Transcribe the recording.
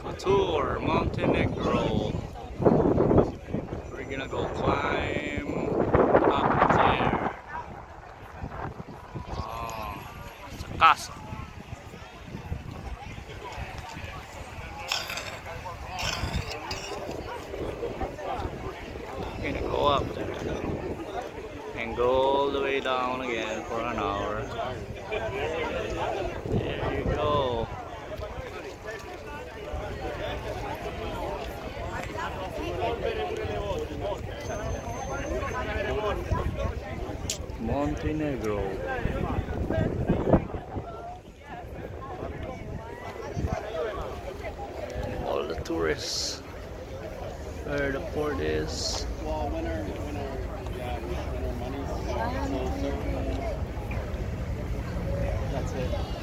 Tour, Montenegro. We're gonna go climb up there. It's a castle. We're gonna go up there and go all the way down again for an hour. There you go. Montenegro. All the tourists where the port is. Well, when our money's closer, that's it.